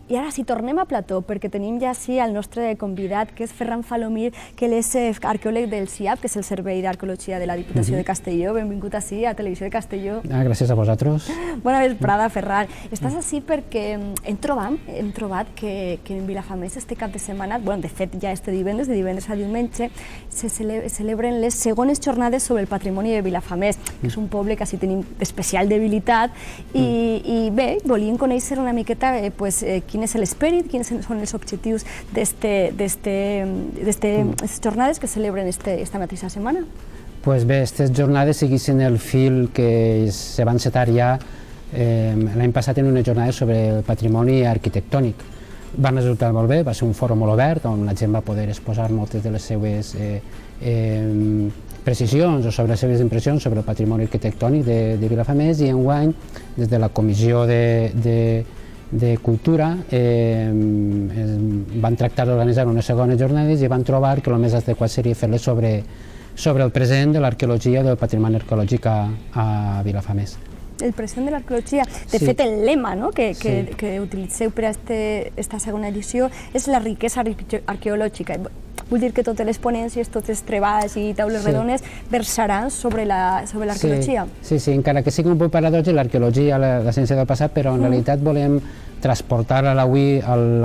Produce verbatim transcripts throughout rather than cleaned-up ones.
I ara, si tornem a Plató, perquè tenim ja així el nostre convidat, que és Ferran Falomir, que ell és arqueòleg del C I A P, que és el Servei d'Arqueologia de la Diputació de Castelló. Benvingut així, a Televisió de Castelló. Gràcies a vosaltres. Bona vesprada, Ferran. Estàs així perquè hem trobat, hem trobat que, que en Vilafamés este cap de setmana, bueno, de fet ja este divendres, de divendres a diumenge, se cele celebren les segones jornades sobre el patrimoni de Vilafamés, que és un poble que així tenim especial debilitat, i, i bé, volíem conèixer una miqueta eh, pues, eh, quin és l'esperit, quins són els objectius d'aquestes jornades que celebren este, esta mateixa setmana. Pues bé, aquestes jornades seguissin el fil que se van setar ja eh, l'any passat en unes jornades sobre el patrimoni arquitectònic. Van resultar molt bé, va ser un fòrum molt obert on la gent va poder exposar moltes de les seues eh, eh, precisions o sobre les seves impressions sobre el patrimoni arquitectònic de, de Vilafamés, i enguany, des de la Comissió de, de de Cultura eh, van tractar d'organitzar unes segones jornades i van trobar que el més adequat seria fer-les sobre, sobre el present de l'arqueologia del patrimoni arqueològic a, a Vilafamés. El present de l'arqueologia. De Sí. fet, el lema no? que, que, Sí. que utilitzeu per a este, esta segona edició és la riquesa arque- arqueològica. Vull dir que totes les ponències, tots els treballs i taules Sí. redones versaran sobre la- sobre l'arqueologia. Sí, sí, encara que sigui un poc paradox, l'arqueologia, la, la ciència del passat, però en realitat volem transportar a l'avui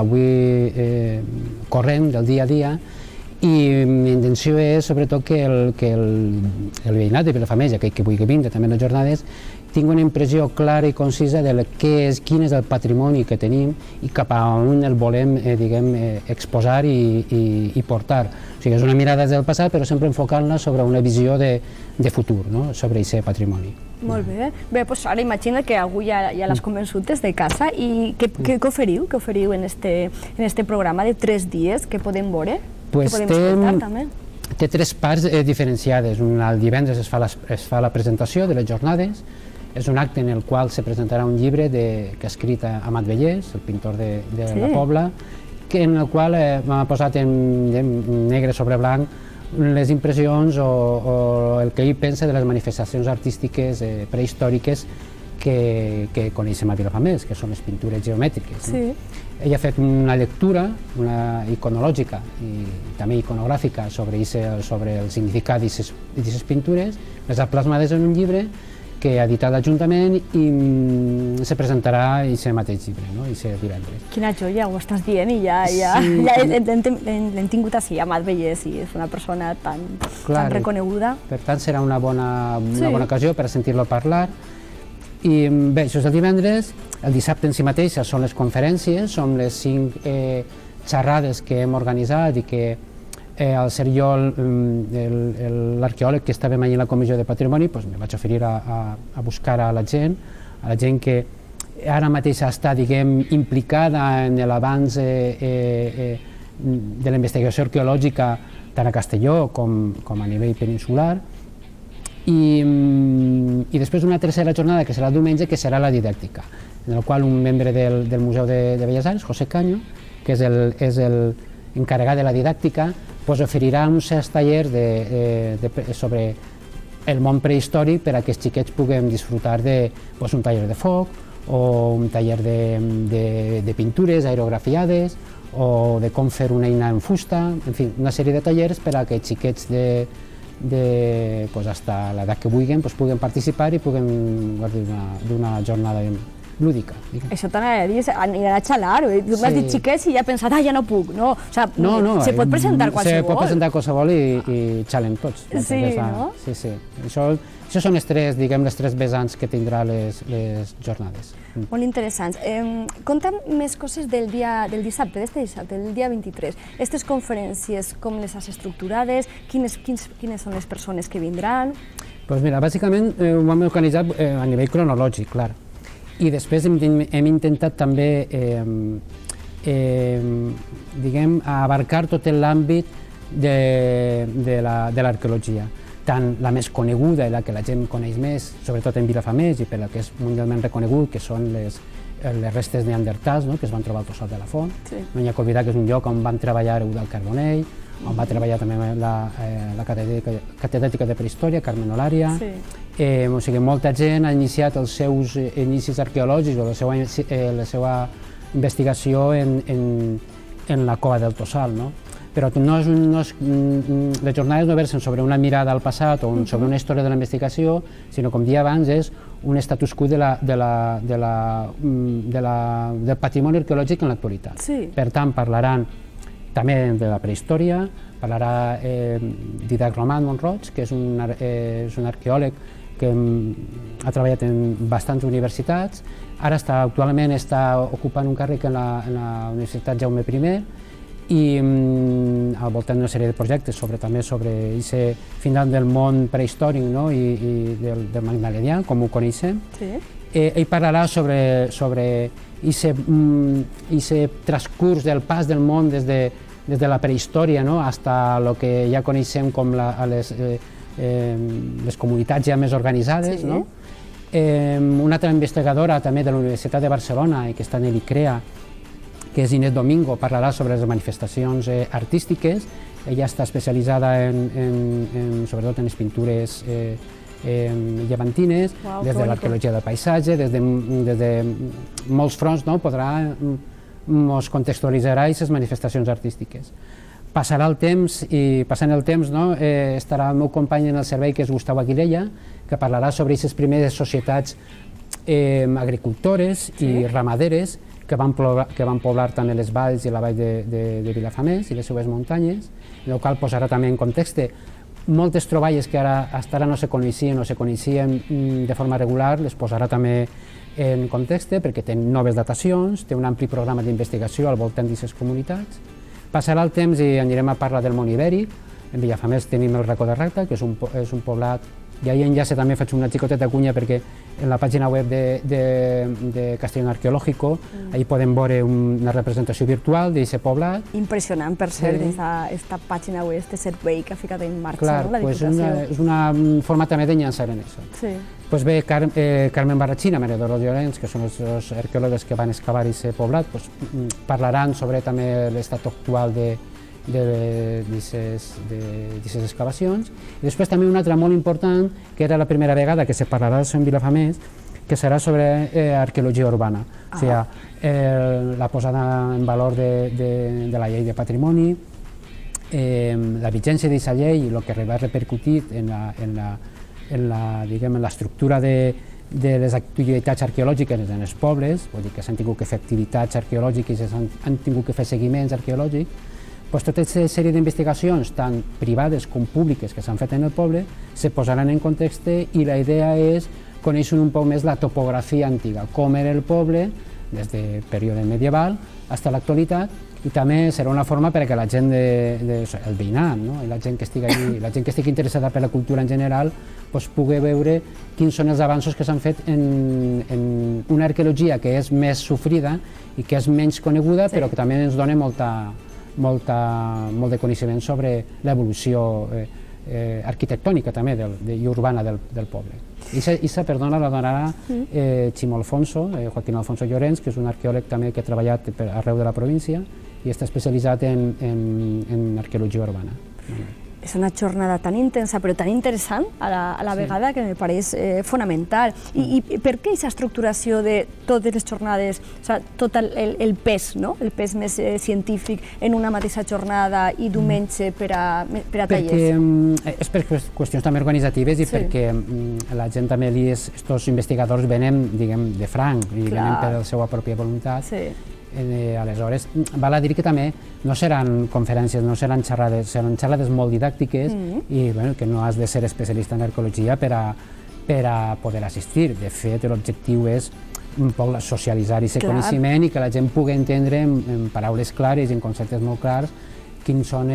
eh, corrent del dia a dia, i la intenció és sobretot que el, que el, el veïnat de Vilafamés, aquell que vulgui vindre també a les jornades, tingui una impressió clara i concisa de què és, quin és el patrimoni que tenim i cap a on el volem eh, diguem, eh, exposar i, i, i portar. O sigui, és una mirada del passat, però sempre enfocant-la sobre una visió de, de futur, no? Sobre aquest patrimoni. Molt bé. Bé, doncs ara imagina que algú ja, ja l'has convençut des de casa. I què, què, què oferiu? Què oferiu en este, en este programa de tres dies que podem veure? Pues que podem té, escoltar també? té tres parts eh, diferenciades. Un, el divendres es fa, la, es fa la presentació de les jornades. És un acte en el qual se presentarà un llibre de, que ha escrit Amat Vallès, el pintor de, de Sí. la Pobla, que, en el qual eh, m'ha posat en, en negre sobre blanc les impressions o, o el que ell pensa de les manifestacions artístiques eh, prehistòriques que, que coneixem a Vilafamés, que són les pintures geomètriques. Sí. No? Ell ha fet una lectura una iconològica i també iconogràfica sobre, ese, sobre el significat d'aquestes pintures, les ha plasmades en un llibre que ha editat l'Ajuntament i mm, se presentarà aquest mateix llibre, no? Aquest divendres. Quina joia, ho estàs dient i ja, ja, Sí. ja l'hem tingut així, Amat Vallès, i és una persona tan, Clar, tan reconeguda. Per tant, serà una bona, una Sí. bona ocasió per a sentir-lo parlar. I bé, això és el divendres. El dissabte en si mateixa són les conferències, són les cinc eh, xerrades que hem organitzat i que eh, al ser jo l'arqueòleg que estàvem allà en la Comissió de Patrimoni, doncs me vaig oferir a, a, a buscar a la gent, a la gent que ara mateix està, diguem, implicada en l'abans eh, eh, de la investigació arqueològica tant a Castelló com, com a nivell peninsular. I, i després una tercera jornada que serà el diumenge, que serà la didàctica, en la qual un membre del, del Museu de, de Belles Arts, José Caño, que és el, és el encarregat de la didàctica, pues oferirà uns certs tallers de, de, de, sobre el món prehistòric per a que els xiquets puguem disfrutar de pues, un taller de foc o un taller de, de, de pintures aerografiades o de com fer una eina en fusta, en fi, una sèrie de tallers per a que els xiquets de de, pues hasta l'edat que vulguin, pues puguen participar i puguen gaudir d'una jornada lúdica. Diguem. Això t'anava a dir, aniran a xalar. Tu m'has Sí. dit xiquets i ja he pensat, ah, ja no puc. No, o sea, No, no, se pot presentar qualsevol. Se pot presentar qualsevol i, i xalen tots. Sí, Aquesta, no? Sí, sí. Això, això són les tres, diguem, les tres vessants que tindrà les, les jornades. Molt interessants. Eh, conta'm més coses del dia del dissabte, d'este dissabte, del dia vint-i-tres. Aquestes conferències, com les has estructurades? Quines, quins, quines són les persones que vindran? Pues mira, bàsicament eh, ho hem organitzat eh, a nivell cronològic, clar. I després hem, hem intentat també eh, eh, diguem, abarcar tot l'àmbit de, de l'arqueologia. Tant la més coneguda i la que la gent coneix més, sobretot en Vilafamés i per la que és mundialment reconegut, que són les, les restes neandertals, no?, que es van trobar al Tossal de la Font. Sí. No hi ha que oblidar que és un lloc on van treballar Eudald Carbonell, on va treballar també la, eh, la catedràtica de prehistòria, Carmen Olària. Sí. Eh, o sigui, molta gent ha iniciat els seus inicis arqueològics o la seva, eh, la seva investigació en, en, en la cova del Tossal, no? Però no és un, no és, les jornades no versen sobre una mirada al passat o un, sobre una història de la investigació, sinó, com dia abans, és un status quo de la, de la, de la, de la, del patrimoni arqueològic en l'actualitat. Sí. Per tant, parlaran també de la prehistòria, parlarà eh, Didac Roman Montroig, que és un, eh, és un arqueòleg que ha treballat en bastants universitats, ara està, actualment està ocupant un càrrec en la, en la Universitat Jaume I, i mm, al voltant d'una sèrie de projectes sobre, també sobre aquest final del món prehistòric, no? I, i del, del Magdalenià, com ho coneixem. Sí. Eh, ell parlarà sobre sobre aquest mm, transcurs del pas del món des de, des de la prehistòria, no? Fins al que ja coneixem com la, a les, eh, eh, les comunitats ja més organitzades. Sí. No? Eh, una altra investigadora també de la Universitat de Barcelona, que està en l'ICREA, que és Inés Domingo, parlarà sobre les manifestacions eh, artístiques. Ella està especialitzada en, en, en, sobretot en les pintures eh, eh, llevantines, Uau, des de l'arqueologia del paisatge, des de, des de molts fronts, no? Podrà, ens contextualitzarà aquestes manifestacions artístiques. Passarà el temps, i passant el temps, no? eh, estarà el meu company en el servei, que és Gustau Aguilella, que parlarà sobre aquestes primeres societats eh, agricultores sí. i ramaderes, que van, poblar, que van poblar també les valls i la vall de, de, de Vilafamés i les seues muntanyes, en el qual posarà també en context moltes troballes que ara, fins ara no se coneixien o se coneixien de forma regular, les posarà també en context perquè té noves datacions, té un ampli programa d'investigació al voltant d'aquestes comunitats. Passarà el temps i anirem a parlar del món ibèric. En Vilafamés tenim el Racó de Racta, que és un, és un poblat, i ahir enllace també faig una xicoteta cunya perquè en la pàgina web de, de, de Castellón Arqueológico mm. ahí podem veure una representació virtual d'aquest poblat. Impressionant, per cert, sí. Esta pàgina web, este servei que ha ficat en marxa, Clar, no? La pues Diputació. Una, és una forma també d'enllaçar en això. Sí. Pues bé, Car eh, Carmen Barrachina, Maria Dolors Llorenç, que són els, els arqueòlegs que van excavar aquest poblat, pues, parlaran sobre també l'estat actual de d'aquestes excavacions. I després també una altra molt important, que era la primera vegada que se parlarà en Vilafamés, que serà sobre eh, arqueologia urbana, ah. o sigui, eh, la posada en valor de, de, de la llei de patrimoni, eh, la vigència d'aquesta llei i el que va repercutir en la, en la, en la, diguem, en l'estructura de, de les activitats arqueològiques en els pobles, vull dir que s'han tingut que fer activitats arqueològiques, han, han tingut que fer seguiments arqueològics. Pues tota aquesta sèrie d'investigacions, tant privades com públiques, que s'han fet en el poble, se posaran en context i la idea és conèixer un poc més la topografia antiga, com era el poble des del període medieval fins a l'actualitat, i també serà una forma perquè la gent, de, de, el veïnat, no? I la gent que estigui allí, la gent que estigui interessada per la cultura en general, pues, pugui veure quins són els avanços que s'han fet en, en una arqueologia que és més sofrida i que és menys coneguda, sí. Però que també ens dona molta Molta, molt de coneixement sobre l'evolució eh, eh, arquitectònica també del, de, i urbana del, del poble. Issa, perdona, la donarà eh, Ximo Alfonso, eh, Joaquín Alfonso Llorenç, que és un arqueòleg també que ha treballat per, arreu de la província i està especialitzat en, en, en arqueologia urbana. És una jornada tan intensa però tan interessant a la, a la sí. vegada que me pareix eh, fonamental. I, I per què aquesta estructuració de totes les jornades, o sigui, tot el, el, el pes, no? El pes més eh, científic en una mateixa jornada i diumenge per a, per a tallers? Perquè, és per qüestions també organitzatives i sí. perquè la gent també, aquests investigadors venen, diguem, de franc i Clar. Venen per la seva pròpia voluntat. Sí. Eh, aleshores, val a dir que també no seran conferències, no seran xerrades, seran xerrades molt didàctiques mm. i bueno, que no has de ser especialista en arqueologia per a, per a poder assistir. De fet, l'objectiu és un poc socialitzar aquest coneixement i que la gent pugui entendre en, en paraules clares i en conceptes molt clars quins són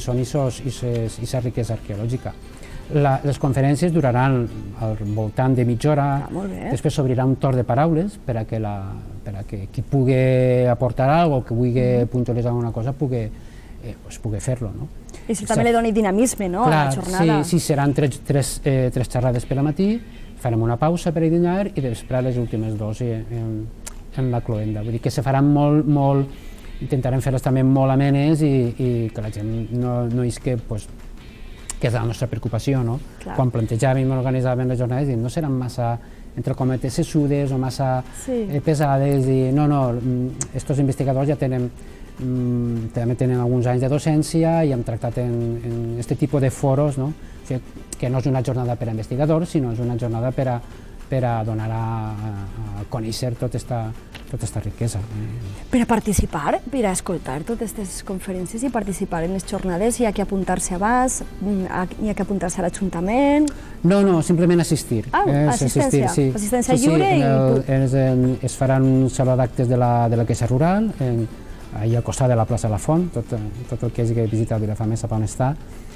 aquesta riquesa arqueològica. La, les conferències duraran al voltant de mitja hora, ah, després s'obrirà un torn de paraules per a que, la, per a que qui pugui aportar alguna cosa o que vulgui mm. puntualitzar alguna cosa pugui, eh, pues, pugui fer-lo. No? I això també li dona dinamisme, no, Clar, a la jornada. Sí, sí, seran tres, tres, eh, tres xerrades per al matí, farem una pausa per a dinar i després les últimes dues en, en la cloenda. Vull dir que se faran molt, molt, intentarem fer-les també molt amenes i, i que la gent no, no és que pues, que és la nostra preocupació, no? Quan plantejàvem i organitzàvem les jornades, no seran massa, entre cometes, sessudes o massa pesades, i no, no, estos investigadors ja tenen, també tenen alguns anys de docència i hem tractat en aquest tipus de foros, no? O sigui, que no és una jornada per a investigadors, sinó és una jornada per a per a donar a conèixer tota aquesta riquesa. Per a participar, per a escoltar totes aquestes conferències i participar en les jornades, hi ha que apuntar-se abans, hi ha que apuntar-se a l'Ajuntament... No, no, simplement assistir. Ah, assistència, assistència lliure i... Es faran un saló d'actes de la Caixa Rural, allà al costat de la plaça de la Font, tot el que hagi visitat Vilafamés sap on està,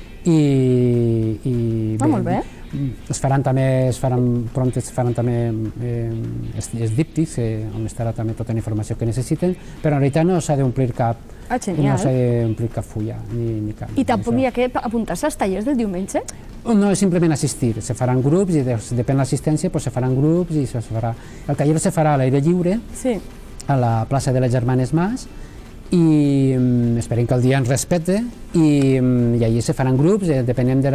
i molt bé. Es faran també, pront es faran també els díptics, on estarà també tota la informació que necessiten, però en realitat no s'ha d'omplir cap no s'ha d'omplir cap fulla ni cap. I tampoc hi ha que apuntar-se als tallers del diumenge? No, és simplement assistir, se faran grups i depèn de l'assistència se faran grups i se farà... El taller se farà a l'aire lliure, a la plaça de les Germanes Mas, i esperem que el dia ens respecte i allà se faran grups, depenent de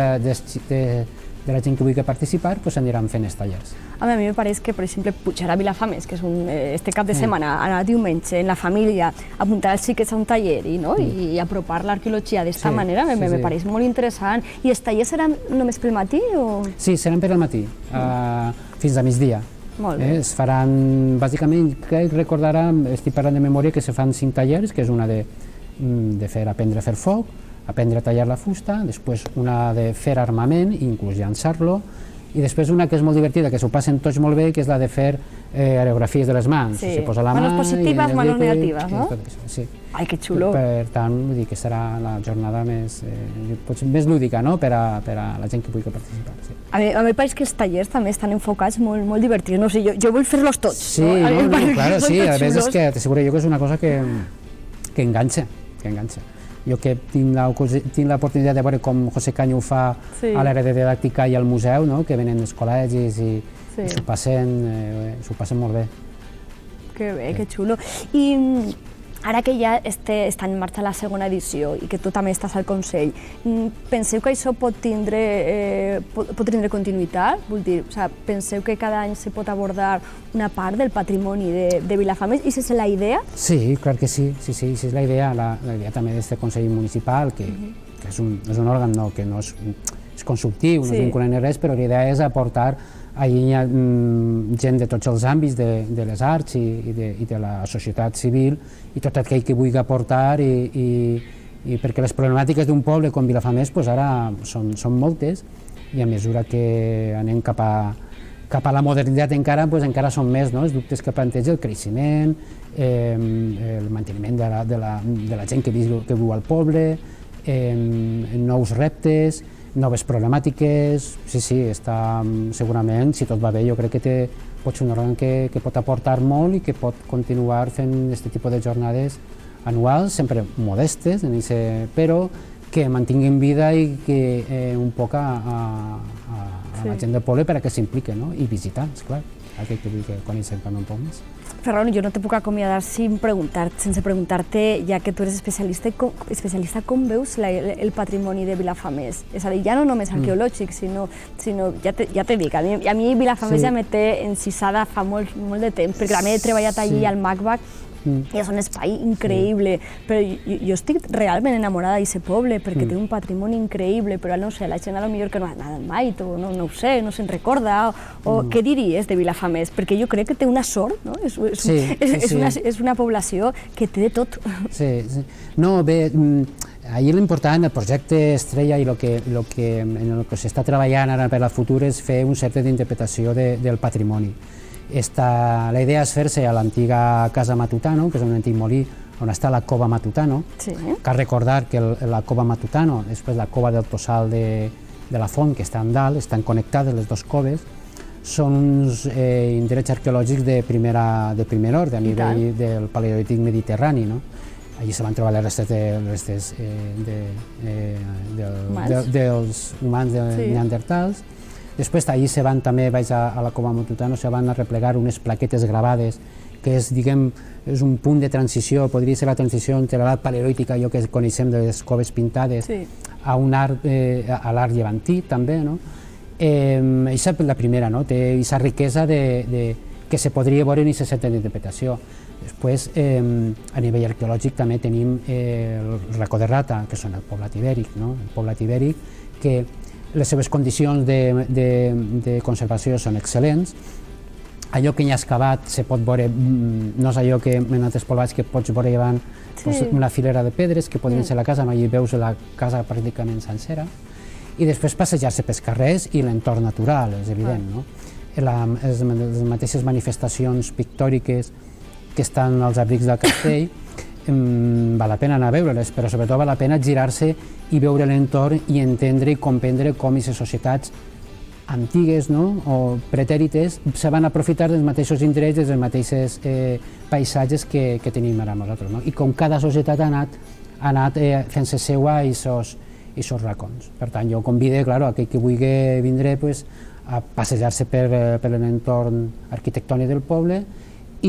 la gent que vulgui participar, doncs aniran fent els tallers. A mi em pareix que, per exemple, pujar a Vilafamés, que és este cap de setmana, anar diumenge, en la família, apuntar els xiquets a un taller i apropar l'arqueologia d'esta manera, me pareix molt interessant. I els tallers seran només pel matí? Sí, seran per al matí, fins a migdia. Es faran, bàsicament, crec recordar, estic parlant de memòria, que se fan cinc tallers, que és una de fer aprendre a fer foc, aprendre a tallar la fusta, després una de fer armament, inclús llançar-lo, i després una que és molt divertida, que s'ho passen tots molt bé, que és la de fer aerografies de les mans. Sí, manos positives, manos negatives, no? Sí. Ai, que xulo. Per tant, vull dir que serà la jornada més lúdica per a la gent que vulgui participar. A mi em pareix que els tallers també estan enfocats molt divertits, no sé, jo vull fer-los tots. Sí, clar, sí, a més és que t'asseguro jo que és una cosa que enganxa, que enganxa. Jo que tinc l'oportunitat de veure com José Caño ho fa a l'àrea de didàctica i al museu, que venen dels col·legis i s'ho passen molt bé. Que bé, que xulo. I ara que ja està en marxa la segona edició i que tu també estàs al Consell, penseu que això pot tindre continuïtat? Vull dir, penseu que cada any se pot abordar una part del patrimoni de Vilafamés? I és la idea? Sí, clar que sí, sí, sí, és la idea, la idea també d'aquest Consell Municipal, que és un òrgan que no és consultiu, no és vinculant ni res, però la idea és aportar. Allí hi ha gent de tots els àmbits de les arts i de la societat civil i tot aquell que vulgui aportar, perquè les problemàtiques d'un poble com Vilafamés ara són moltes i a mesura que anem cap a la modernitat encara són més els dubtes que planteja el creixement, el manteniment de la gent que viu al poble, nous reptes, noves problemàtiques. Sí, sí, està segurament, si tot va bé, jo crec que pot ser un òrgan que pot aportar molt i que pot continuar fent aquest tipus de jornades anuals, sempre modestes, però que mantinguin vida i que un poc a la gent del poble perquè s'impliqui i visitar, esclar, aquell que vulgui conèixer també un poc més. Ferran, jo no te puc acomiadar sense preguntar-te, ja que tu eres especialista, com veus el patrimoni de Vilafamés? És a dir, ja no només arqueològic, sinó, ja te dic, a mi Vilafamés ja me té encisada fa molt de temps, perquè a mi he treballat allí al MACBAC, i és un espai increïble, però jo estic realment enamorada d'aquest poble perquè té un patrimoni increïble, però no sé, la gent potser que no ha anat mai, no ho sé, no se'n recorda, o què diries de Vilafamés? Perquè jo crec que té una sort, és una població que té de tot. Sí, no, bé, ahir l'important, el projecte Estrella i el que s'està treballant ara per al futur és fer un cert d'interpretació del patrimoni. La idea és fer-se a l'antiga Casa Matutano, que és un antic molí on està la Cova Matutano. Cal recordar que la Cova Matutano, després la Cova del Tossal de la Font, que estan dalt, estan connectades les dues coves, són uns indrets arqueològics de primer ordre, a nivell del paleolític mediterrani. Allí se van trobar les restes dels humans neandertals. Després allí se van també, vaig a la Cova Matutano, se van a replegar unes plaquetes gravades, que és, diguem, és un punt de transició, podria ser la transició entre l'edat paleolítica, allò que coneixem de les coves pintades, a un art, eh, a l'art llevantí també, no? Eh, això és la primera, no? Té aquesta riquesa de, de, que se podria veure en aquesta certa interpretació. Després, eh, a nivell arqueològic també tenim eh, el racó de Rata, que són el poblat ibèric, no? El poblat ibèric, que les seves condicions de, de, de conservació són excel·lents. Allò que hi ha excavat se pot veure, no és allò que en altres poblats que pots veure davant sí. doncs una filera de pedres que podrien mm. ser la casa, no? Allí veus la casa pràcticament sencera. I després passejar-se pels carrers i l'entorn natural, és evident, no? La, les, les mateixes manifestacions pictòriques que estan als abrics del castell, um, val la pena anar a veure-les, però sobretot val la pena girar-se i veure l'entorn i entendre i comprendre com aquestes societats antigues, no? O pretèrites se van aprofitar dels mateixos indrets, dels mateixos eh, paisatges que, que tenim ara nosaltres, no? I com cada societat ha anat, ha anat eh, fent-se seua i sos i sos racons. Per tant, jo convido, claro, a aquell que vulgui vindre pues, a passejar-se per, per l'entorn arquitectònic del poble i,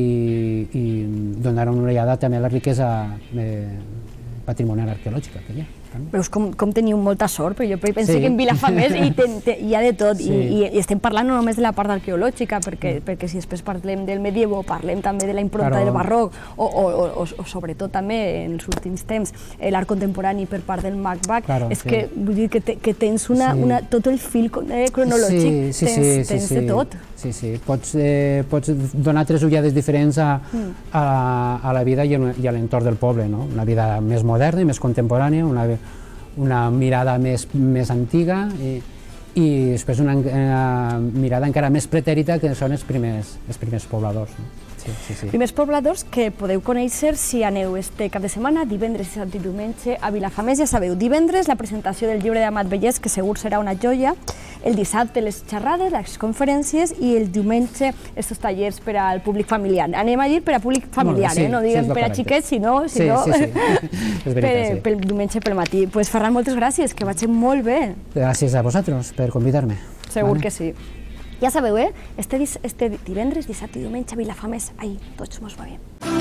i donar una ullada també a la riquesa eh, patrimonial arqueològica que hi ha. Veus com, com teniu molta sort, però jo penso sí. que en Vilafamés hi, ten, te, hi ha de tot sí. i, i estem parlant no només de la part arqueològica, perquè, mm. perquè si després parlem del medievo, parlem també de la impronta claro. del barroc o, o, o, o sobretot també en els últims temps l'art contemporani per part del MACBAC, claro, és sí. que vull dir que, te, que tens una, sí. una, tot el fil eh, cronològic, sí, sí, tens, sí, tens sí, de tot. Sí, sí, pots, eh, pots donar tres ullades diferents a, mm. a, a la vida i a l'entorn del poble, no? Una vida més moderna i més contemporània, una una mirada més, més antiga i, i després una, una mirada encara més pretèrita que són els primers, els primers pobladors. No? Sí, sí, sí. Primers pobladors que podeu conèixer si aneu este cap de setmana, divendres, dissabte i diumenge a Vilafamés. Ja sabeu, divendres la presentació del llibre d'Amat Vallès, que segur serà una joia, el dissabte les xerrades, les conferències i el diumenge estos tallers per al públic familiar. Anem a dir per a públic familiar, sí, eh? No diguem sí, per a xiquets, sinó, sinó sí, sí, sí. És veritat, per, sí. pel diumenge pel matí. Pues, Ferran, moltes gràcies, que vagi molt bé. Gràcies a vosaltres per convidar-me. Segur vale. que sí. Ja sabeu, eh? Este, este divendres, dissabte i diumenge a Vilafamés, ahí tots mos veiem.